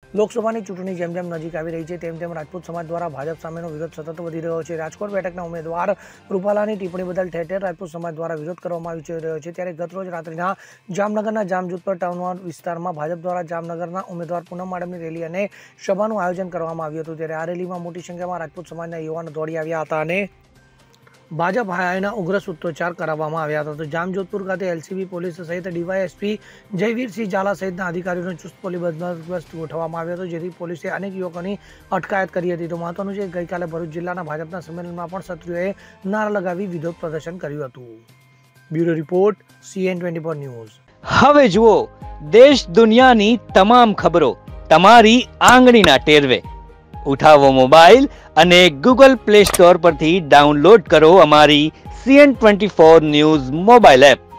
લોકસભાની ચૂંટણી જેમ જેમ નજીક આવી રહી છે તેમ તેમ રાજપૂત સમાજ દ્વારા ભાજપ સામેનો વિરોધ સતત વધી રહ્યો છે। રાજકોટ બેઠકના ઉમેદવાર રૂપાલાની ટિપ્પણી બદલ ઠેર ઠેર રાજપૂત સમાજ દ્વારા વિરોધ કરવામાં આવી રહ્યો છે। ત્યારે ગતરોજ રાત્રિના જામનગરના જામજોધપુર ટાઉન વિસ્તારમાં ભાજપ દ્વારા જામનગરના ઉમેદવાર પૂનમ માડમની રેલી અને સભાનું આયોજન કરવામાં આવ્યું હતું। ત્યારે આ રેલીમાં મોટી સંખ્યામાં રાજપૂત સમાજના યુવાનો દોડી આવ્યા હતા અને ભાજપ હાયના ઉગ્ર સૂત્રોચ્ચાર કરવામાં આવ્યા હતા। તો જામજોધપુર ખાતે એલસીબી પોલીસ સહિત ડીવાયએસપી જયવીરસિંહ ઝાલા સહિતના અધિકારીઓનો ચુસ્ત પોલીસ બંદોબસ્ત ગોઠવવામાં આવ્યો હતો, જેથી પોલીસે અનેક યુવકોની અટકાયત કરી હતી। તો મહત્વનું છે કે ગઈકાલે ભરૂચ જિલ્લાના ભાજપના સંમેલનમાં પણ ક્ષત્રિયોએ નારા લગાવી વિરોધ પ્રદર્શન કર્યું હતું। Bureau report CN24 news. હવે જુઓ દેશ દુનિયાની તમામ ખબરો તમારી આંગળીના ટેરવે। ઉઠાવો મોબાઈલ અને ગૂગલ પ્લે સ્ટોર પરથી ડાઉનલોડ કરો અમારી CN24 ન્યૂઝ મોબાઈલ એપ।